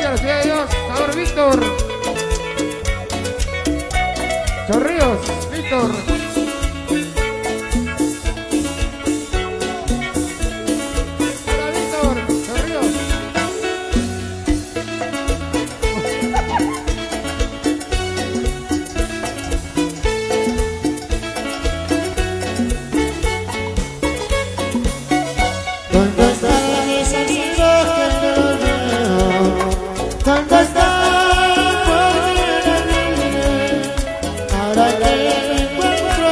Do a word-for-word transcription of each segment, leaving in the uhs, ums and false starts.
de la Ciudad de Dios, Sabor Víctor. Chorrillos, Víctor. Hola, Víctor, Chorrillos. ¿Dónde están mis amigos que no veo? ¿Dónde están? Ahora que me encuentro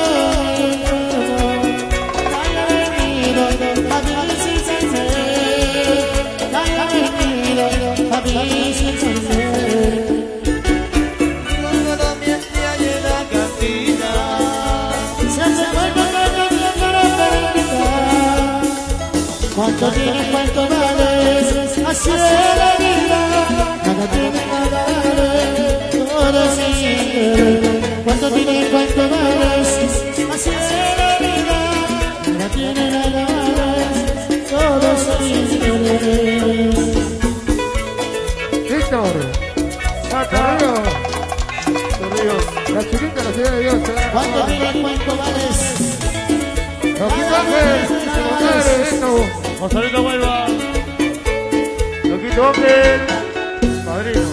haya venido a mí sin saber, haya venido a mí sin saber. Cuando la miente hay en la cantina, Se hace bueno que no tiene para invitar. ¿Cuánto tiene, cuánto vales? Así es la vida. Nada tiene, nada vale. Todo sin querer. ¿Cuánto tiene, cuánto vales? Así es la vida. Nada tiene, nada vale. Todo sin querer. Víctor. Chorrillos. Chorrillos. La chiquita de la Ciudad de Dios. ¿Cuánto tiene, cuánto vales? Loquito Ángel. Compadre, esto. Gonzalito Huelva. Loquito Ángel. Padrino.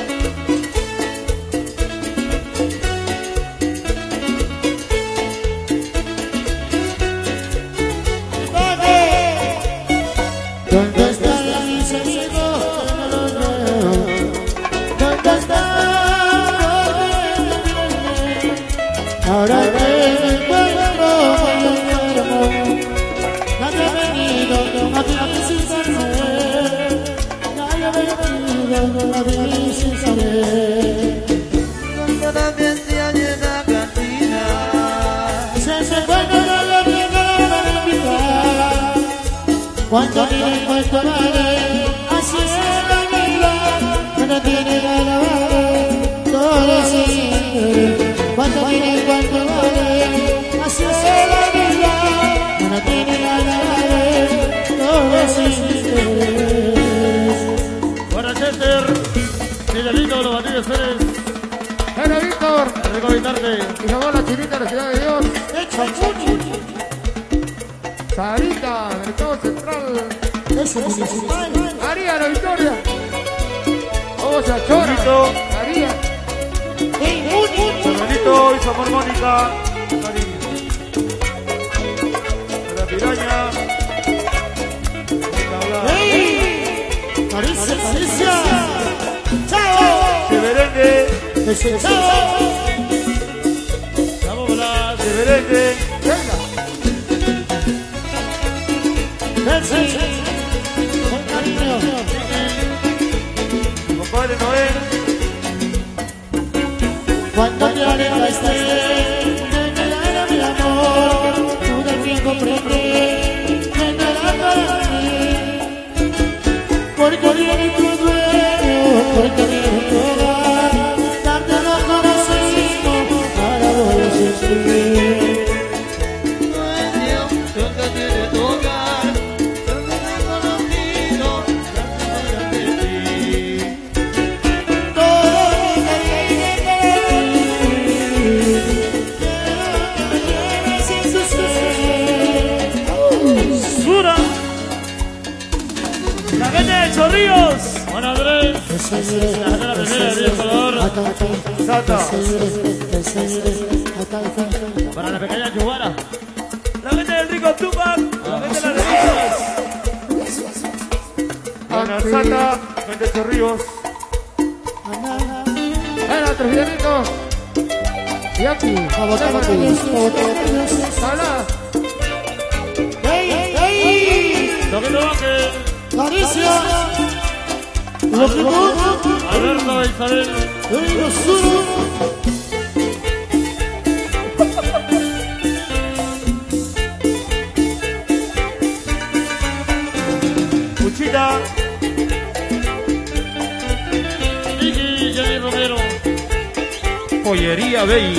¿Dónde están mis amigos que no los veo? ¿Dónde están? Ahora que me encuentro enfermo, nadie ha venido a mí sin saber, nadie ha venido a mí sin saber. Cuando la miente hay en la cantina, Se hace bueno no lo tiene para invitar. ¿Cuánto tiene, cuánto vale? Así es la vida. No tiene nada vale. Todo sin querer. ¿Cuánto tiene, cuánto vale? Así es la vida. No tiene nada vale. Todo sin querer. para Chester, Miguelito, los Batillos Pérez, Era Víctor. Enrico Vitarte, Y llamó la chiquita de la Ciudad de Dios. Hecho mucho. Sarita, Mercado Central. Ese municipal. María, la Victoria. Vamos a Chora. Chorrito, María. ¡Ey, mucho! Fernandito y su amor Mónica, cariño. La piraña, ¡Ey! ¡Caricia, caricia! ¡Chao! de merengue, ¡Ese chao! vamos a hablar de merengue, Venga. ¡Ese! Con cariño. compadre Noel, Cuando te alegra esté, me dará mi amor, tú del bien comprende, me dará para mí. Porque viene tu dueño, porque viene tu hogar, darte los conocidos para volver a sufrir. dueño, donde tiene tu hogar, donde te he conocido, darte para ti. Todo lo que viene de ti, quiero que me lleves sin su ser. ¡Sura! ¡La gente de Chorrillos! Juan Andrés, la primera de Salvador, Sata, para la pequeña Chubara, la gente del Rico Tupac, la gente de las revistas, Ana Sata, gente de Chorrillos, Era Trujillito. Y aquí. Sala. Loquito Ángel, Caricia, Loquito, Alberto e Isabel, Cuchita, Vicky y Jenny Romero, Pollería Bay.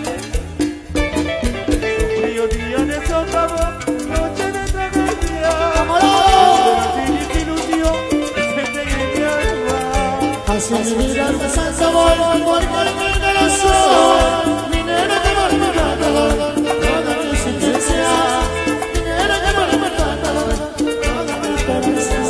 Frío día de sótano, noche de tragedia. ¡Vámonos! Sin ilusión, siente que me alma. Así mi vida es el sabor, porque el corazón, minero que no me mata, toda mi sentencia, minero que no me mata, toda mi pereza.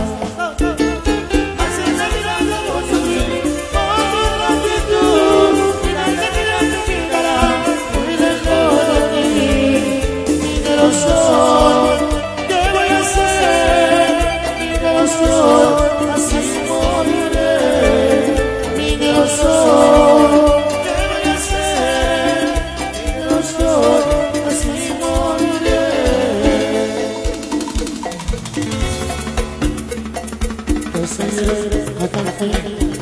Así la vida de los hombres, por la actitud, mira que mira que mira, muy lejos de ti, minero soy, ¿qué voy a hacer? Minero soy, así moriré. Minero soy, ¿qué voy a hacer? Minero soy, así moriré. Te seguiré hasta el fin.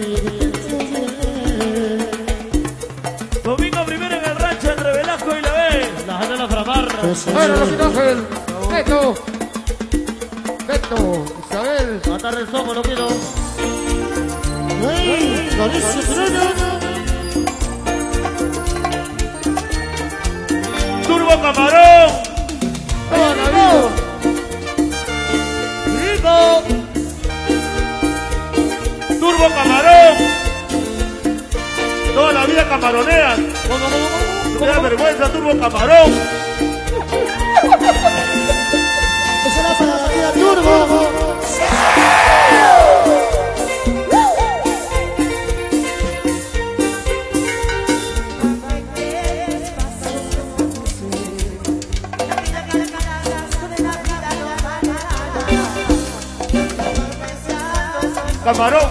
Domingo primero en el rancho entre Velasco y la B. La janela Framar. Bueno, Los Ángeles, Beto, Beto, Isabel, Matar el somo, no quiero. Hey, con ese trueno. Turbo Camarón. toda la vida. Rico. Turbo Camarón. Toda la vida camaronean. No te da vergüenza, Turbo Camarón. Esa era para la vida turbo. Camarón.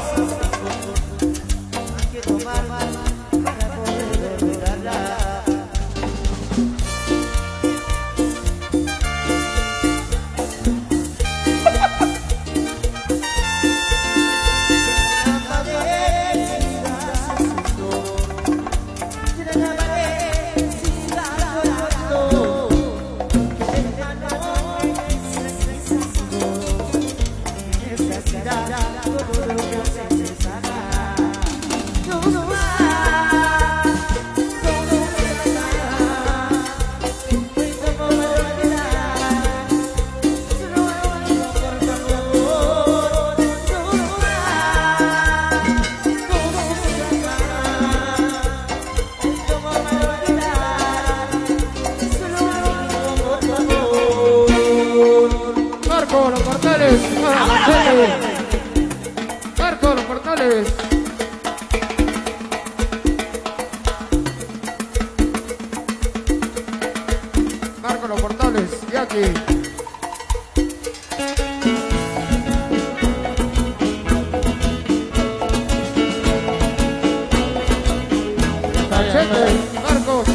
Marco, Los Portales, Marco, Los Portales. Marco, Los Portales, Jackie. Cachete, Marcos.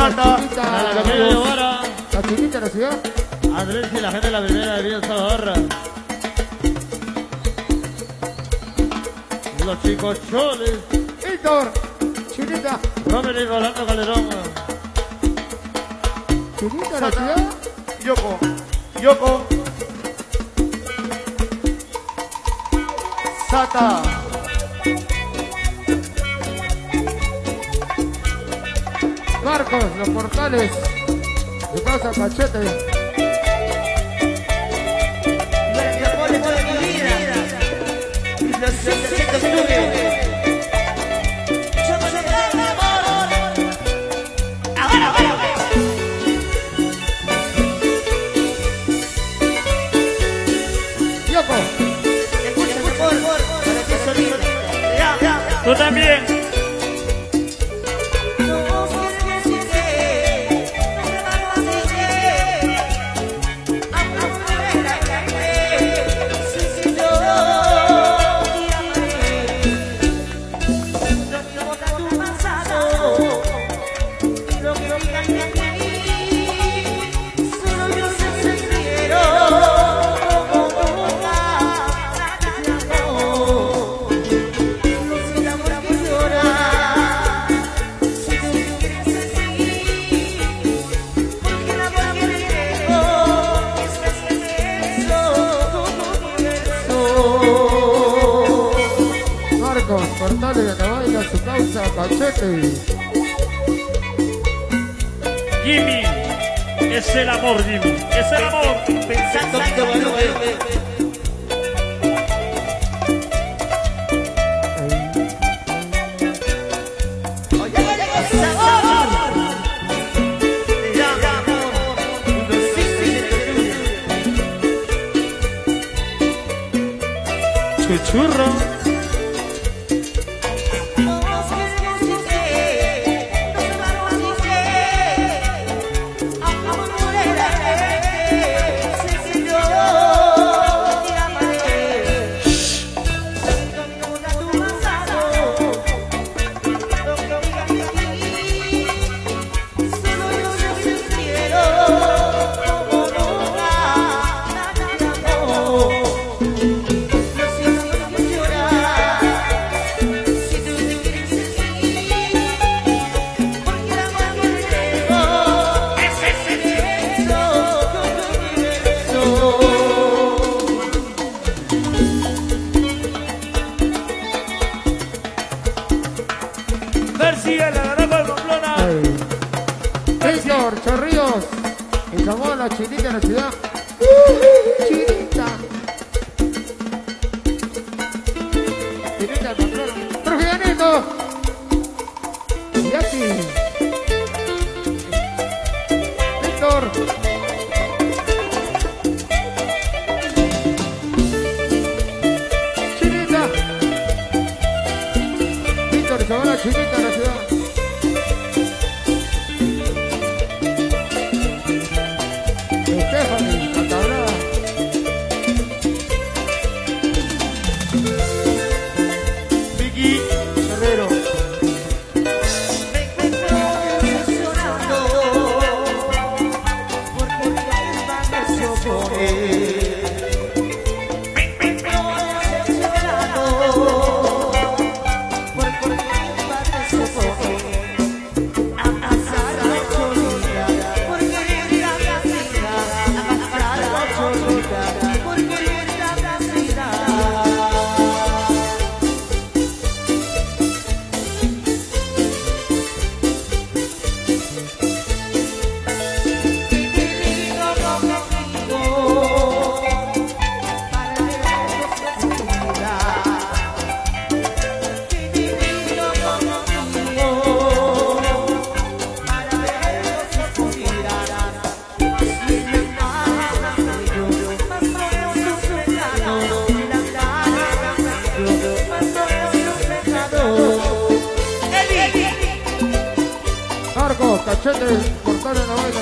Santa. Chinita. Para la Camila de Guara. La chinita de la ciudad. Andrés y la gente de la primera de Villa Salvador. Los chicos choles. Víctor. Chinita. Robert y Rolando Calderón. Chinita de la ciudad. Yoko. Yoko. Sata. Marcos, los portales. De casa Cachete. Yoko. Tú también. Marcos, portales de la vaina, su causa Cachete. Jimmy. Es el amor, Jimmy. Es el amor. Pensando que bueno, Chuchurro. García, la garrafa de Pamplona. Víctor, Chorrillos. En Zamora, la chinita de la ciudad. Chinita. Chinita de Pamplona. Trujianito. Yaki. Víctor. Chinita. Víctor, Zamora, chinita de la ciudad. Stephanie, Catabrada. Vicky Guerrero. Marcos, Cachete, portales de la vaina.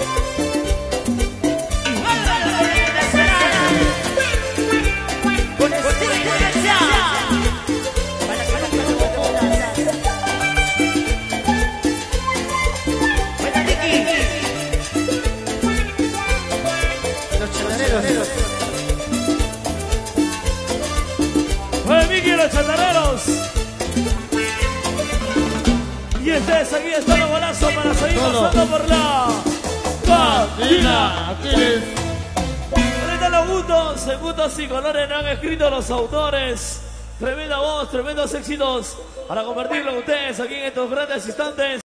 Con chatareros. Oye, Miki, los chatareros. Y este es, aquí está el golazo para seguir Todo. pasando por la cabina. Aquiles. Ahorita los gustos, en gustos y colores no han escrito los autores. Tremenda voz, tremendos éxitos para compartirlo con ustedes aquí en estos grandes instantes.